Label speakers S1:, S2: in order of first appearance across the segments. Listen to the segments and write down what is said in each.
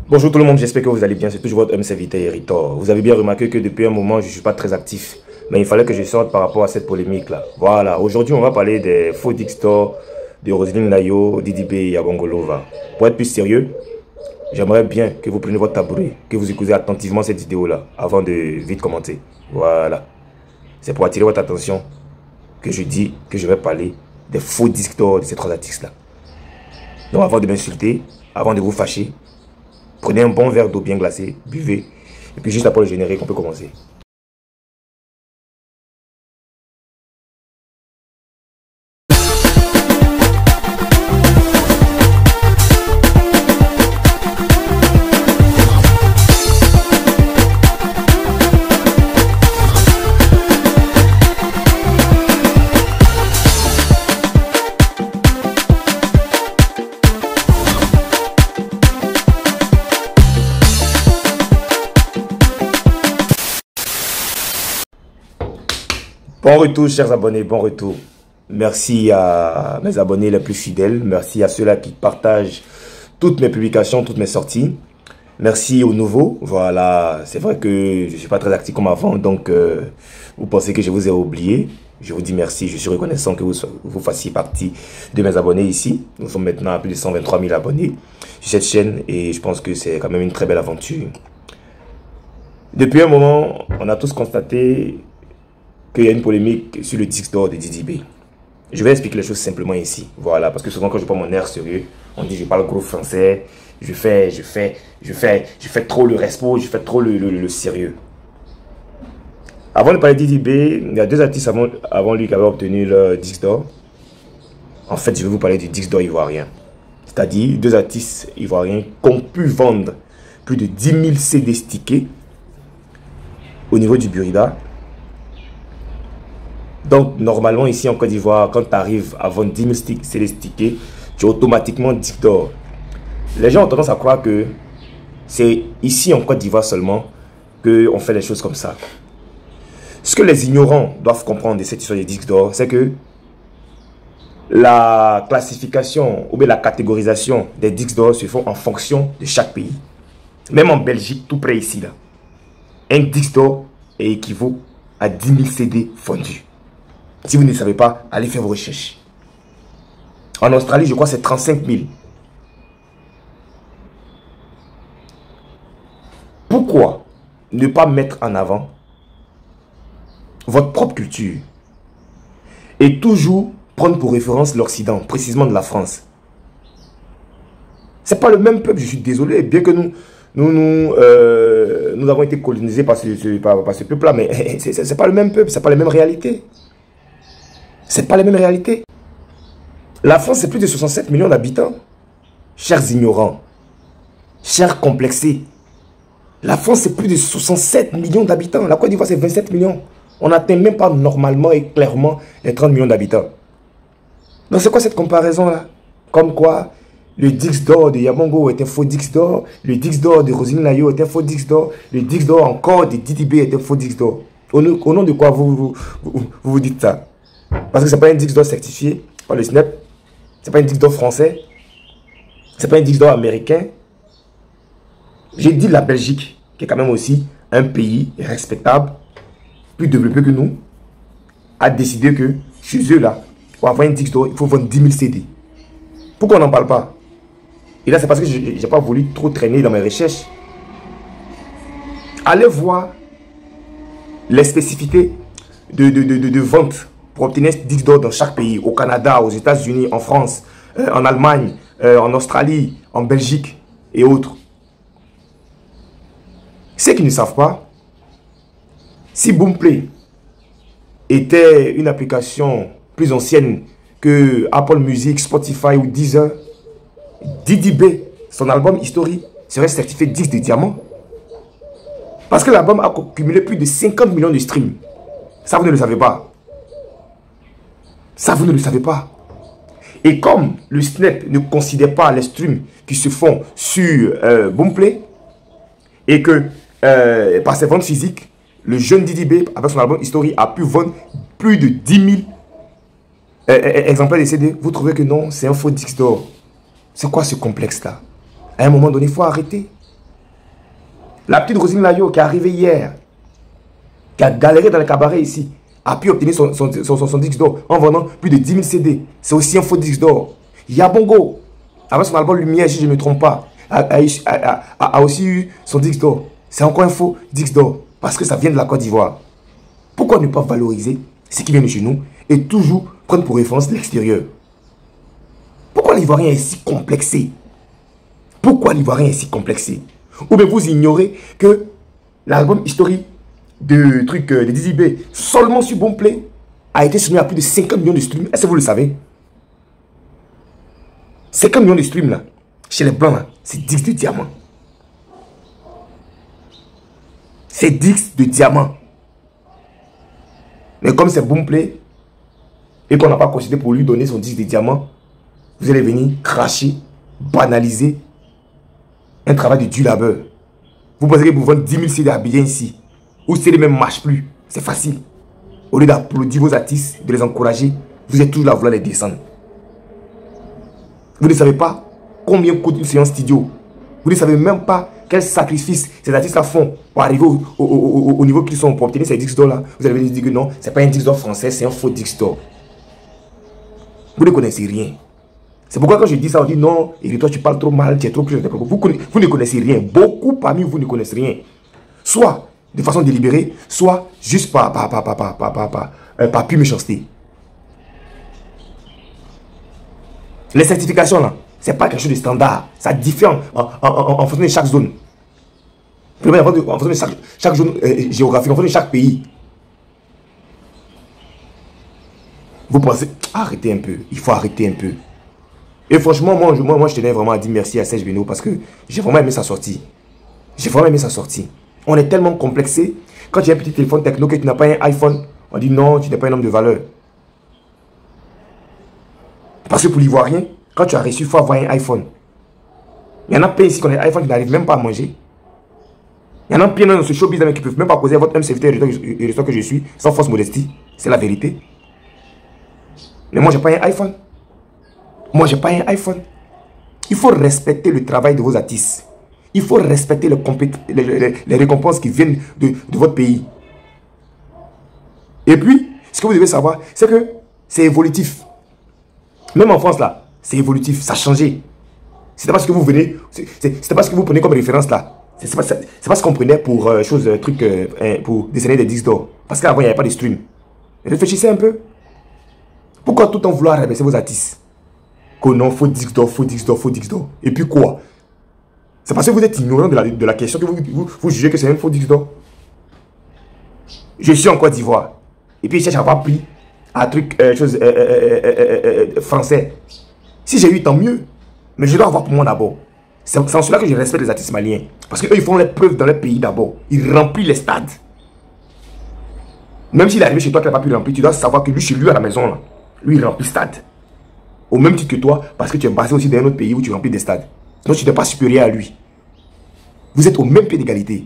S1: Bonjour tout le monde, j'espère que vous allez bien, c'est toujours votre homme serviteur Héritor. Vous avez bien remarqué que depuis un moment, je ne suis pas très actif. Mais il fallait que je sorte par rapport à cette polémique-là. Voilà, aujourd'hui on va parler des faux Dixtor de Roselyne Layo, Didi B et Yabongolova. Pour être plus sérieux, j'aimerais bien que vous preniez votre tabouret, que vous écoutez attentivement cette vidéo-là, avant de vite commenter. Voilà. C'est pour attirer votre attention que je dis que je vais parler des faux Dixtor de ces trois artistes-là. Donc avant de m'insulter, avant de vous fâcher, prenez un bon verre d'eau bien glacée, buvez, et puis juste après le générique, on peut commencer. Bon retour chers abonnés, bon retour. Merci à mes abonnés les plus fidèles. Merci à ceux-là qui partagent toutes mes publications, toutes mes sorties. Merci aux nouveaux. Voilà, c'est vrai que je ne suis pas très actif comme avant. Donc, vous pensez que je vous ai oublié. Je vous dis merci. Je suis reconnaissant que vous fassiez partie de mes abonnés ici. Nous sommes maintenant à plus de 123 000 abonnés sur cette chaîne. Et je pense que c'est quand même une très belle aventure. Depuis un moment, on a tous constaté qu'il y a une polémique sur le Dixtor de Didi B. Je vais expliquer les choses simplement ici. Voilà, parce que souvent quand je prends mon air sérieux, on dit je parle gros français, je fais trop le respo, je fais trop le sérieux. Avant de parler de Didi B, il y a deux artistes avant lui qui avaient obtenu le Dixtor. En fait, je vais vous parler du Dixtor ivoirien. C'est-à-dire deux artistes ivoiriens qui ont pu vendre plus de 10 000 CD stickés au niveau du Burida. Donc, normalement, ici en Côte d'Ivoire, quand tu arrives à vendre 10 000 CD stickés, tu es automatiquement Dixtor. Les gens ont tendance à croire que c'est ici en Côte d'Ivoire seulement qu'on fait les choses comme ça. Ce que les ignorants doivent comprendre de cette histoire de Dixtor, c'est que la classification ou bien la catégorisation des Dixtor se font en fonction de chaque pays. Même en Belgique, tout près ici, là, un Dixtor équivaut à 10 000 CD vendus. Si vous ne savez pas, allez faire vos recherches. En Australie, je crois que c'est 35 000. Pourquoi ne pas mettre en avant votre propre culture et toujours prendre pour référence l'Occident, précisément de la France? C'est pas le même peuple, je suis désolé, bien que nous avons été colonisés par ce peuple-là, mais c'est pas le même peuple, c'est pas les mêmes réalités. C'est pas les mêmes réalités. La France, c'est plus de 67 millions d'habitants. Chers ignorants, chers complexés. La France, c'est plus de 67 millions d'habitants. La Côte d'Ivoire, c'est 27 millions. On n'atteint même pas normalement et clairement les 30 millions d'habitants. Donc, c'est quoi cette comparaison-là? Comme quoi, le Dixtor de Yabongo est un faux Dixtor, le Dixtor de Roselyne Layo est un faux Dixtor, le Dixtor encore de Didi B est un faux Dixtor. Au nom de quoi vous dites ça? Parce que ce n'est pas un Dixtor certifié par le SNEP, ce n'est pas un Dixtor français, ce n'est pas un Dixtor américain. J'ai dit la Belgique, qui est quand même aussi un pays respectable, plus développé que nous, a décidé que chez eux là, pour avoir un Dixtor, il faut vendre 10 000 CD. Pourquoi on n'en parle pas? Et là, c'est parce que je n'ai pas voulu trop traîner dans mes recherches. Allez voir les spécificités de vente pour obtenir un Dixtor dans chaque pays, au Canada, aux États-Unis, en France, en Allemagne, en Australie, en Belgique et autres. Ceux qui ne savent pas, si Boomplay était une application plus ancienne que Apple Music, Spotify ou Deezer, Didi B, son album History, serait certifié 10 de diamant. Parce que l'album a cumulé plus de 50 millions de streams. Ça, vous ne le savez pas. Ça, vous ne le savez pas. Et comme le Snap ne considère pas les streams qui se font sur Boomplay, et que par ses ventes physiques, le jeune Didi B, avec son album History, a pu vendre plus de 10 000 exemplaires de CD, vous trouvez que non, c'est un faux Dixtor. C'est quoi ce complexe-là? À un moment donné, il faut arrêter. La petite Roselyne Layo qui est arrivée hier, qui a galéré dans le cabaret ici, a pu obtenir son disque d'or en vendant plus de 10 000 CD. C'est aussi un faux disque d'or. Yabongo, avec son album Lumière, si je ne me trompe pas, a aussi eu son disque d'or. C'est encore un faux disque d'or. Parce que ça vient de la Côte d'Ivoire. Pourquoi ne pas valoriser ce qui vient de chez nous et toujours prendre pour référence l'extérieur? Pourquoi l'Ivoirien est si complexé? Pourquoi l'Ivoirien est si complexé? Ou bien vous ignorez que l'album historique de Dizzy B, seulement sur Bonplay, a été soumis à plus de 50 millions de streams. Est-ce que vous le savez? 50 millions de streams là, chez les blancs là, c'est 10 de diamant. C'est 10 de diamant. Mais comme c'est Bonplay et qu'on n'a pas considéré pour lui donner son 10 de diamant, vous allez venir cracher, banaliser un travail de dur labeur. Vous pensez que vous vendez 10 000 CD à bien ici, où CD même ne marche plus. C'est facile. Au lieu d'applaudir vos artistes, de les encourager, vous êtes toujours là à vouloir les descendre. Vous ne savez pas combien coûte une séance studio. Vous ne savez même pas quel sacrifice ces artistes-là font pour arriver au niveau qu'ils sont, pour obtenir ces disques d'or là. Vous allez venir dire que non, ce n'est pas un disque d'or français, c'est un faux disque d'or. Vous ne connaissez rien. C'est pourquoi quand je dis ça, on dit non, et toi tu parles trop mal, tu es trop plus. Vous ne connaissez rien. Beaucoup parmi vous ne connaissent rien. Soit de façon délibérée, soit juste par pure méchanceté. Les certifications là, ce n'est pas quelque chose de standard. Ça diffère en fonction de chaque zone. En fonction de chaque zone géographique, en fonction de chaque pays. Vous pensez, arrêtez un peu, il faut arrêter un peu. Et franchement, moi je tenais vraiment à dire merci à Serge Beno parce que j'ai vraiment aimé sa sortie. J'ai vraiment aimé sa sortie. On est tellement complexé. Quand tu as un petit téléphone techno que tu n'as pas un iPhone, on dit non, tu n'es pas un homme de valeur. Parce que pour l'Ivoirien, quand tu as reçu, il faut avoir un iPhone. Il y en a plein ici qui ont un iPhone qui n'arrivent même pas à manger. Il y en a plein dans ce showbiz qui ne peuvent même pas poser à votre serviteur et restaurant que je suis, sans fausse modestie. C'est la vérité. Mais moi, je n'ai pas un iPhone. Moi, je n'ai pas un iPhone. Il faut respecter le travail de vos artistes. Il faut respecter les récompenses qui viennent de votre pays. Et puis, ce que vous devez savoir, c'est que c'est évolutif. Même en France, là, c'est évolutif. Ça a changé. C'est pas ce que vous venez... C'est pas ce que vous prenez comme référence, là. C'est pas ce qu'on prenait pour pour dessiner des disques d'or. Parce qu'avant, il n'y avait pas de stream. Réfléchissez un peu. Pourquoi tout le temps vouloir rabaisser vos artistes? Que non, faut disque d'or, faut disque d'or, faut disque d'or. Et puis quoi? C'est parce que vous êtes ignorant de la question que vous jugez que c'est un faux disque d'or. Je suis en Côte d'Ivoire. Et puis je cherche à avoir pris un truc français. Si j'ai eu, tant mieux. Mais je dois avoir pour moi d'abord. C'est en cela que je respecte les artistes maliens. Parce qu'eux, ils font les preuves dans leur pays d'abord. Ils remplissent les stades. Même s'il est arrivé chez toi qu'il n'a pas pu remplir, tu dois savoir que lui, chez lui à la maison, là, lui, il remplit stade. Au même titre que toi, parce que tu es basé aussi dans un autre pays où tu remplis des stades. Donc tu n'es pas supérieur à lui. Vous êtes au même pied d'égalité.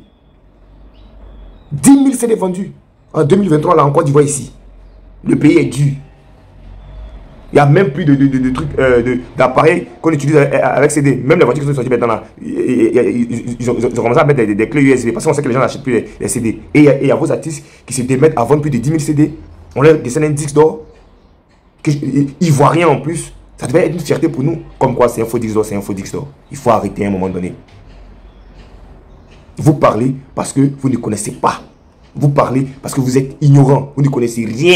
S1: 10 000 CD vendus en 2023 là en Côte d'Ivoire ici. Le pays est dur. Il n'y a même plus d'appareils qu'on utilise avec CD. Même les voitures qui sont sorties maintenant là, ils ont commencé à mettre des clés USB parce qu'on sait que les gens n'achètent plus les CD. Et il y a vos artistes qui se démettent à vendre plus de 10 000 CD. On leur dessine un disque d'or. Ivoirien en plus. Ça devait être une fierté pour nous. Comme quoi c'est un faux disque d'or, c'est un faux disque d'or. Il faut arrêter à un moment donné. Vous parlez parce que vous ne connaissez pas. Vous parlez parce que vous êtes ignorant. Vous ne connaissez rien.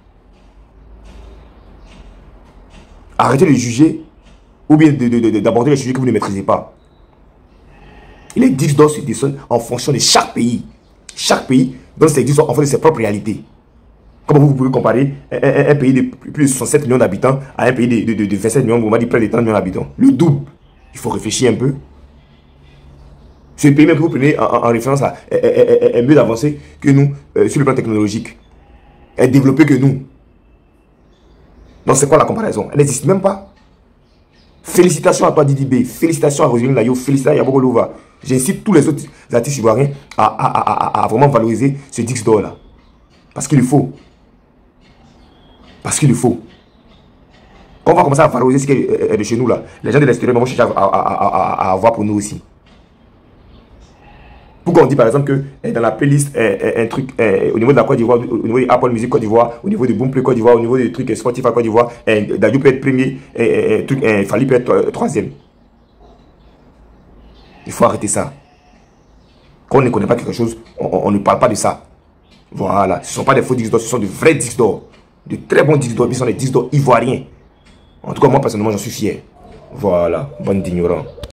S1: Arrêtez de juger ou bien d'aborder les sujets que vous ne maîtrisez pas. Et les disques d'or se dessinent en fonction de chaque pays. Chaque pays donne ses disques d'or en fonction de ses propres réalités. Comment vous pouvez comparer un pays de plus de 67 millions d'habitants à un pays de 27 millions, on va dire près de 30 millions d'habitants? Le double. Il faut réfléchir un peu. Ce pays même que vous prenez en référence est mieux avancé que nous sur le plan technologique. Est développé que nous. Donc c'est quoi la comparaison? Elle n'existe même pas. Félicitations à toi Didi B, félicitations à Roselyne Layo, félicitations à Yabongo Lova. J'incite tous les autres artistes ivoiriens à vraiment valoriser ce disque d'or là. Parce qu'il le faut. Parce qu'il le faut. Quand on va commencer à valoriser ce qui est de chez nous là, les gens de l'extérieur vont chercher à avoir pour nous aussi. Pourquoi on dit par exemple que dans la playlist, un truc, au niveau de la Côte d'Ivoire, au niveau de Apple Music Côte d'Ivoire, au niveau de Boomplay Côte d'Ivoire, au niveau des trucs Spotify Côte d'Ivoire, Dadju peut être premier, Fally peut être troisième. Il faut arrêter ça. Quand on ne connaît pas quelque chose, on ne parle pas de ça. Voilà. Ce ne sont pas des faux disques d'or, ce sont de vrais disques d'or. De très bons disques d'or, mais ce sont des disques d'or ivoiriens. En tout cas, moi, personnellement, j'en suis fier. Voilà. Bande d'ignorants.